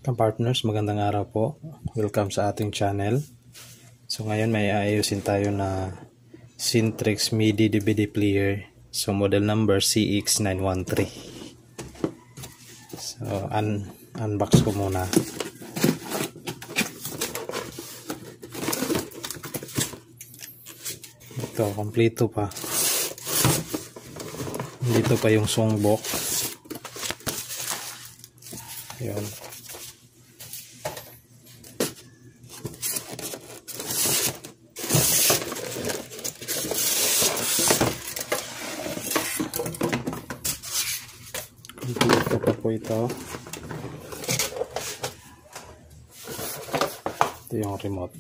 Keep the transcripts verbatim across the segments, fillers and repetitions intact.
Ka-partners, magandang araw po. Welcome sa ating channel. So ngayon may ayusin tayo na Syntrix MIDI D V D player. So model number C X nine one three. So un unbox ko muna. Ito, kompleto pa. Dito pa yung songbox. Yun. Kompleto pa po ito. Ito yung remote.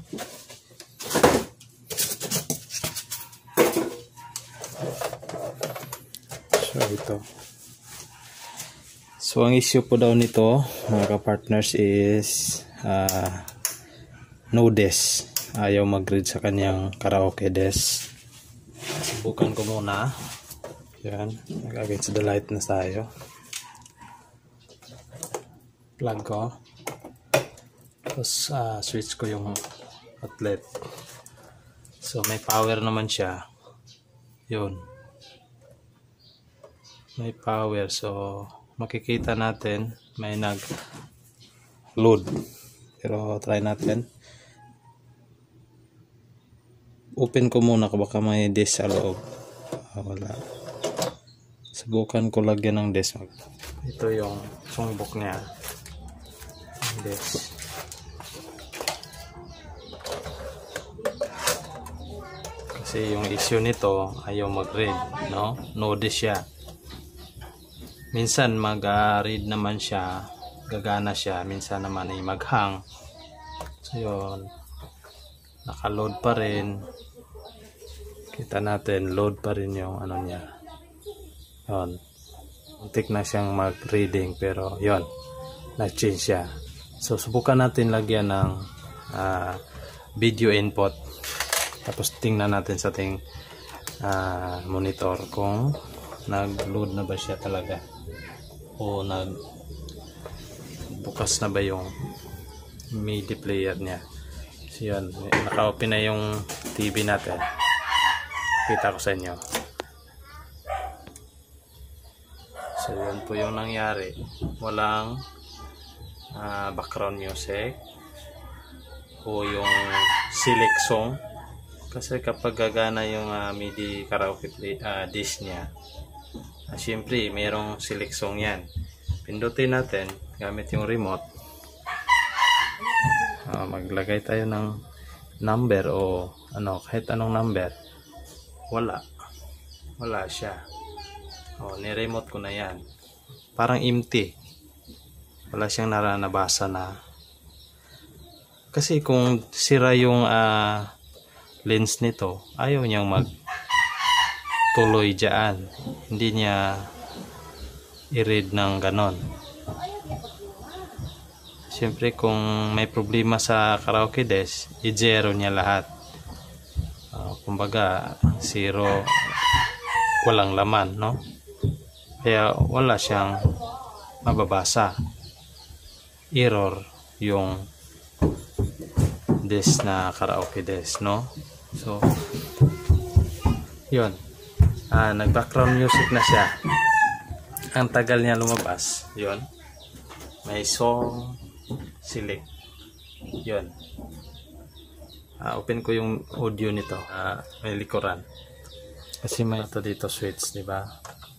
So ito. So ang issue po daw nito mga ka-partners is uh, no desk. Ayaw mag-read sa kanyang karaoke desk. Subukan ko muna. Yan, nag-against the light na tayo. Plug ko. Tapos uh, switch ko yung outlet. So may power naman siya. Yun. May power. So makikita natin may nag load. Pero try natin. Open ko muna kung baka may disk sa loob. Ah, wala. Subukan ko lagyan ng desk. Ito yung songbox niya. Desk. Kasi yung issue nito ayaw mag-read, no? No desk siya. Minsan mag-read naman siya, gagana siya, minsan naman ay mag-hang. So yun. Naka-load pa rin. Kita natin load pa rin yung ano niya. Yun. Muntik na siyang mag-reading pero yun, nag-change siya. So subukan natin lagyan ng uh, video input. Tapos tingnan natin sa ating uh, monitor kung nag-load na ba siya talaga. O nag bukas na ba yung MIDI player niya. So yun, naka-open na yung T V natin. Kita ko sa inyo. So yun po yung nangyari. Walang uh, background music o yung select song. Kasi kapag gagana yung uh, MIDI karaoke play, uh, disc niya, uh, syempre mayroong select song yan. Pindutin natin gamit yung remote. Uh, maglagay tayo ng number o ano, kahit anong number. Wala. Wala siya. O, ni-remote ko na yan. Parang empty. Wala siyang naranabasa na. Kasi kung sira yung uh, lens nito, ayaw niyang mag tuloy dyan. Hindi niya i-read ng ganon. Siyempre kung may problema sa karaoke desk, i-zero niya lahat. Uh, kumbaga, zero, walang laman, no? Kaya wala siyang mababasa. Error yung desk na karaoke desk, no? So, yun. Ah, nag-background music na siya. Ang tagal niya lumabas. Yun. May song select. Yun. Ah, open ko yung audio nito. Ah, may likuran. Kasi may ito dito switch, di ba?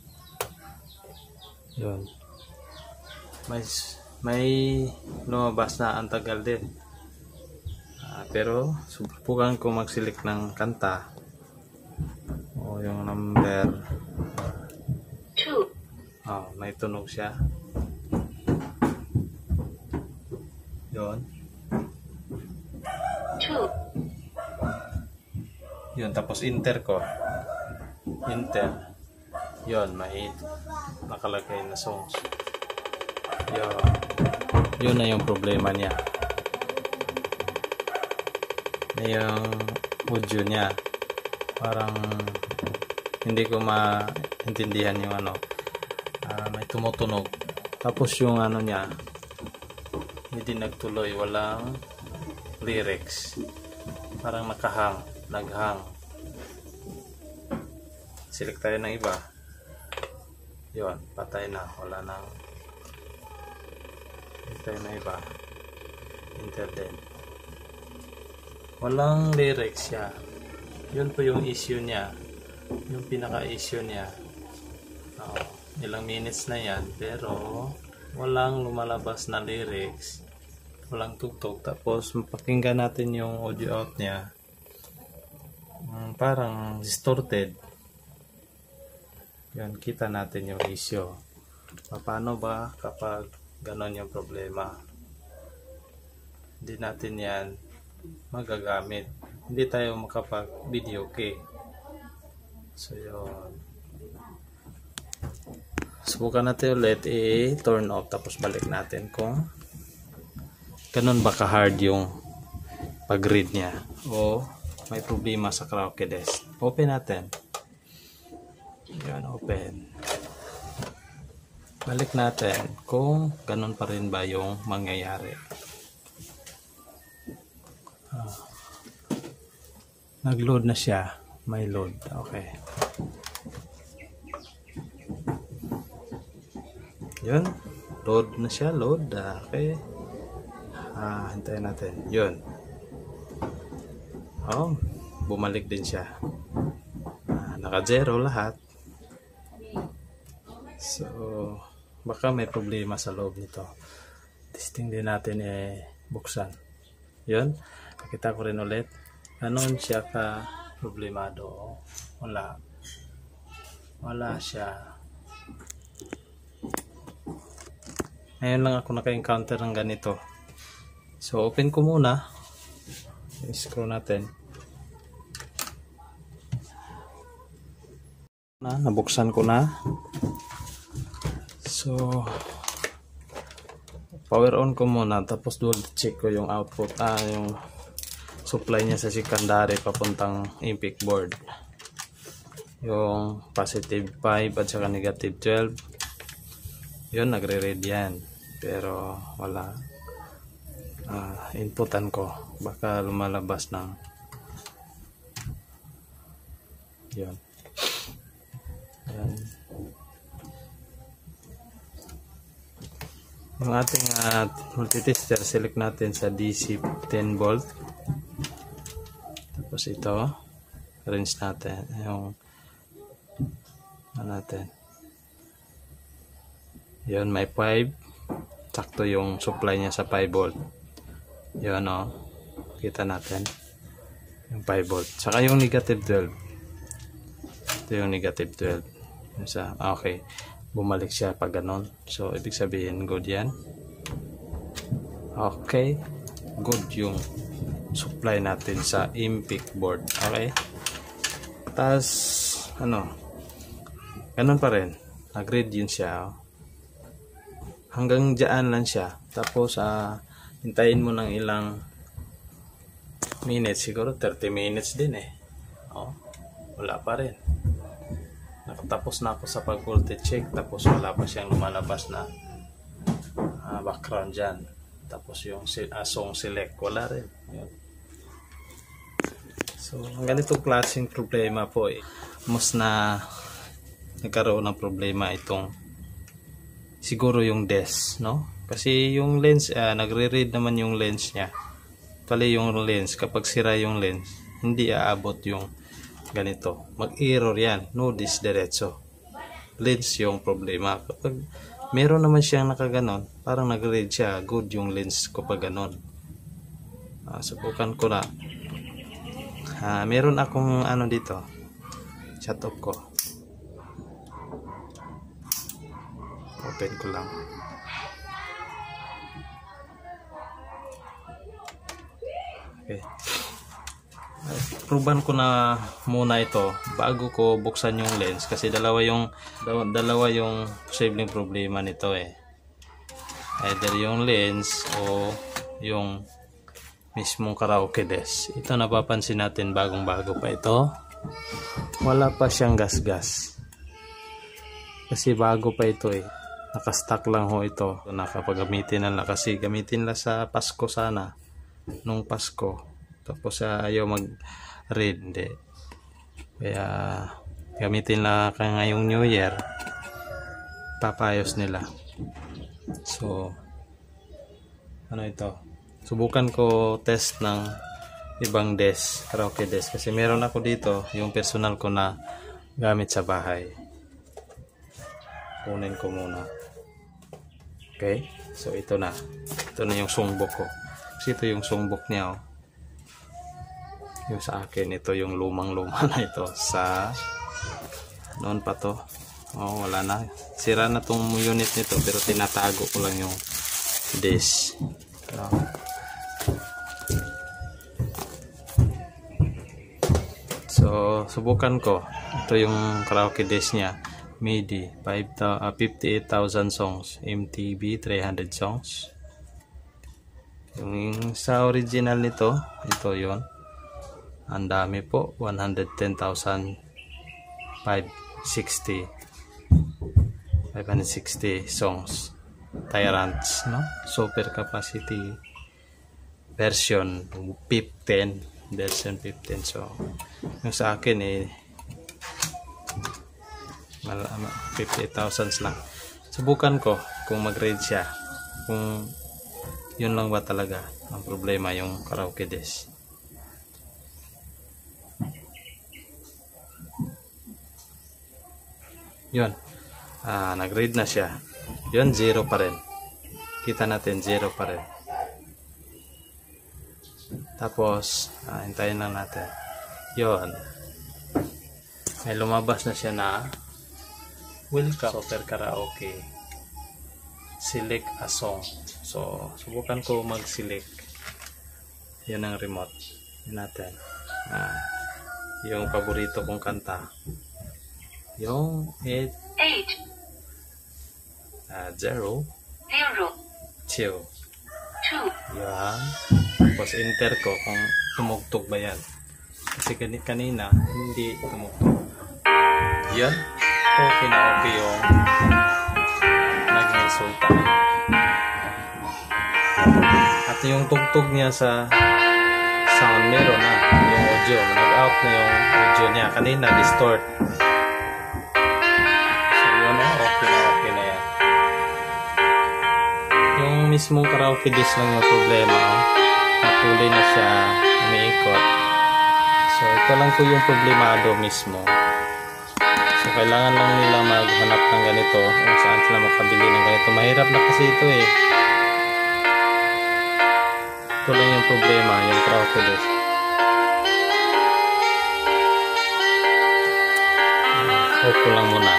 Yun. May may lumabas na ang tagal din. Uh, pero subukan ko mag-select ng kanta. O yung number two. Oh, may tunog siya. Yun. two. Yun, tapos enter ko. Enter. Yun, may nakalagay na songs. Yun. Yun na yung problema niya. Yung audio niya. Parang hindi ko maintindihan yung ano. Uh, may tumutunog. Tapos yung ano niya, hindi nagtuloy, walang lyrics, parang nakahang, naghang. Select tayo ng iba. Yun, patay na, wala nang. Select tayo ng iba. Enter din. Walang lyrics siya. Yun po yung issue niya, yung pinaka issue niya. Oh, ilang minutes na yan, pero walang lumalabas na lyrics, walang tugtog. Tapos pakinggan natin yung audio out niya, um, parang distorted. Yan, kita natin yung issue. Paano ba kapag ganon yung problema? Hindi natin yan magagamit, hindi tayo makapag video key. So yun, subukan natin ulit i-turn off, tapos balik natin kung ganun ba ka-hard yung pag-read niya o may problema sa karaoke desk. Open natin. Yan, open. Balik natin kung ganun pa rin ba yung mangyayari. Ah. Nag-load na siya. May load. Okay. Yun. Load na siya. Load. Okay. Ah, hintayin natin. Yun. Oh, bumalik din siya. Ah, naka-zero lahat. So, baka may problema sa loob nito. Testing din natin eh buksan. Yun. Nakita ko rin ulit. Ganon siya ka problemado. Wala. Wala siya. Ngayon lang ako naka-encounter ng ganito. So, open ko muna. I-scroll natin. Na, nabuksan ko na. So, power on ko muna. Tapos dual check ko yung output. Ah, yung supply niya sa secondary papuntang Impic board. Yung positive five at saka negative twelve. Yun, nagre-read yan. Pero wala. Uh, inputan ko. Baka lumalabas ng yun. Yan. Yung ating uh, multitester, select natin sa D C ten volt. Tapos ito, range natin yung ano natin. Yun, may five. Sakto yung supply niya sa five volt. Yun, o. Kita natin. Yung five volt. Saka yung negative twelve. Ito yung negative twelve. Yung sa, okay. Bumalik siya pag ganon. So, ibig sabihin, good yan. Okay. Good yung supply natin sa Impic board. Okay. Tapos, ano, ganon pa rin. Nag-read yun siya. Oh. Hanggang dyan lang siya. Tapos, ah, hintayin mo ng ilang minutes. Siguro thirty minutes din eh. Oh, wala pa rin. Nakatapos na ako sa pag-voltage check. Tapos, wala pa siyang lumalabas na ah, background dyan. Tapos, yung uh, song select. Wala rin. Yun. So, ganitong klaseng problema po eh. Mas na nagkaroon ng problema itong siguro yung desk, no? Kasi yung lens, uh, nagre-read naman yung lens niya. Pali yung lens, kapag sira yung lens, hindi aabot yung ganito. Mag-error yan. No, this diretso. Lens yung problema. Kapag meron naman siyang nakaganon, parang nag-read siya, good yung lens kapag ganon. Uh, subukan ko na. Uh, meron akong ano dito. Shut off ko. Open ko lang. Okay. Uh, proban ko na muna ito bago ko buksan yung lens kasi dalawa yung dalawa yung posibleng problema nito eh. Either yung lens o yung mismong karaoke desk. Ito napapansin natin bagong bago pa ito. Wala pa siyang gas-gas. Kasi bago pa ito eh. nakastock lang ho ito. So, nakapagamitin na lang kasi gamitin lang sa Pasko sana. Nung Pasko. Tapos uh, ayaw mag-read. Hindi. Kaya gamitin lang ka ngayong New Year. Papayos nila. So, ano ito? Subukan ko test ng ibang desk, karaoke desk. Kasi meron ako dito, yung personal ko na gamit sa bahay. Kunin ko muna. Okay? So, ito na. Ito na yung songbok ko. Kasi ito yung songbok niya. Oh. Yung sa akin, ito yung lumang-luma na ito. Sa, noon pa to. Oh, wala na. Sira na tong unit nito, pero tinatago ko lang yung desk. No. So, subukan ko. Ito yung karaoke desk niya. MIDI, fifty-eight thousand songs. M T B, three hundred songs. Yung sa original nito, ito yon. Ang dami po. one hundred ten thousand five hundred sixty songs. Tyrants, no? Super capacity version fifteen. Version fifteen. So, yung sa akin eh fifty thousand lang. Subukan ko kung mag-read siya. Kung yun lang ba talaga ang problema yung karaoke desk. Yun. Ah, nag-read na siya. Yun, zero pa rin. Kita natin, zero pa rin. Tapos, ah, hintayin lang natin. Yun. May lumabas na siya na welcome super karaoke. Select a song. So, subukan ko mag-select. Yan ang remote. Yan natin. Ah, yung paborito kong kanta. Yung eight. eight. Ah, zero. zero. two. two. Yan. Tapos enter ko kung tumugtog ba yan. Kasi kanina hindi tumugtog. Yan. Okay na okay yung naging resulta. At yung tugtog niya sa sound meron na. Yung audio. Nag-out na yung audio niya. Kanina distort. So yun na. Okay na okay na yan. Yung mismong karaoke disc lang yung problema. Patuloy na siya umiikot. So ito lang po yung problemado mismo. So kailangan lang nila maghanap ng ganito kung saan sila makabili ng ganito. Mahirap na kasi ito eh. Ito lang yung problema, yung karaoke disc. Off ko lang muna.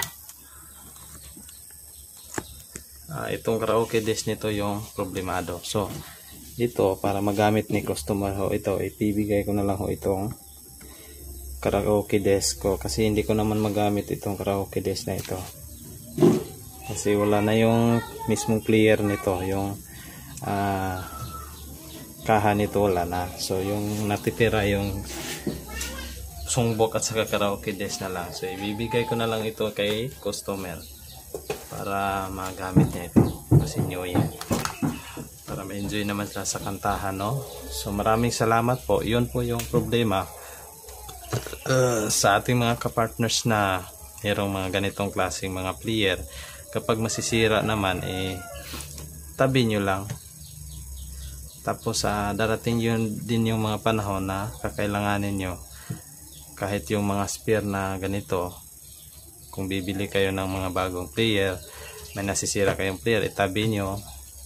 Ah, itong karaoke disc nito yung problemado. So dito, para magamit ni customer ho ito, ipibigay ko na lang ho itong karaoke desk ko kasi hindi ko naman magamit itong karaoke desk na ito kasi wala na yung mismong player nito, yung uh, kaha nito wala na. So yung natitira yung songbok at saka karaoke desk na lang. So ibibigay ko na lang ito kay customer para magamit niya ito kasi new year, para ma-enjoy naman siya sa kantahan, no? So maraming salamat po. Yun po yung problema uh, sa ating mga kapartners na mayroong mga ganitong klaseng mga player. Kapag masisira naman, eh tabi nyo lang. Tapos uh, darating yun din yung mga panahon na kakailanganin nyo kahit yung mga spare na ganito. Kung bibili kayo ng mga bagong player, may nasisira kayong player, itabi nyo.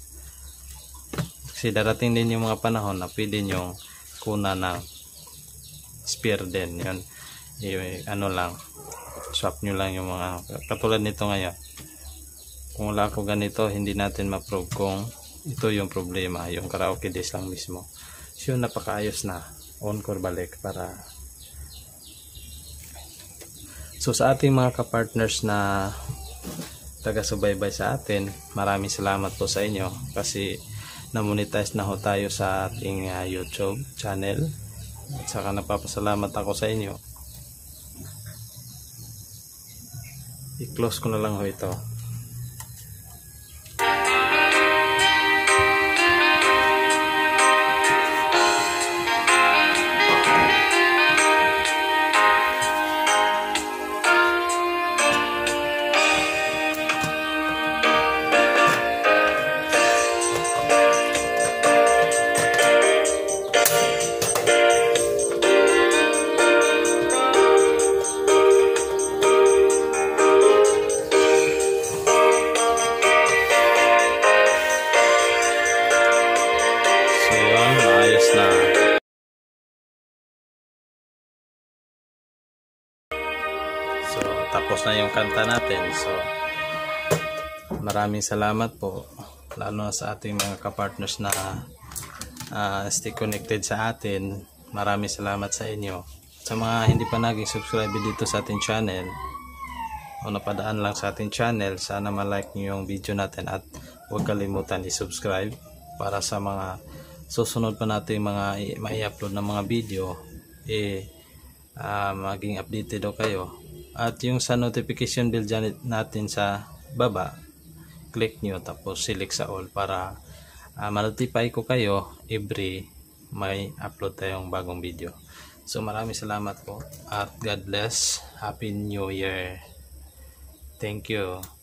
Kasi darating din yung mga panahon na pwede nyo kuna ng spare din. Yun, y ano lang, swap nyo lang yung mga, katulad nito ngayon. Kung wala ko ganito, hindi natin ma-prove kung ito yung problema, yung karaoke disc lang mismo. So yun, napakaayos na. On ko balik para. So sa ating mga kapartners na taga-subaybay sa atin, maraming salamat po sa inyo kasi na-monetize na ho tayo sa ating uh, YouTube channel. At saka napapasalamat ako sa inyo. I-close ko na lang ho ito. partners na so tapos na yung kanta natin. So maraming salamat po, lalo na sa ating mga kapartners na uh, stay connected sa atin. Maraming salamat sa inyo. Sa mga hindi pa naging subscribe dito sa ating channel o napadaan lang sa ating channel, sana ma-like nyo yung video natin at huwag kalimutan i-subscribe para sa mga susunod pa natin mga mai-upload na mga video, eh uh, maging updated o kayo. At yung sa notification bell dyan natin sa baba, click nyo tapos select sa all para uh, ma-notify ko kayo every may upload tayong bagong video. So maraming salamat po at God bless. Happy New Year. Thank you.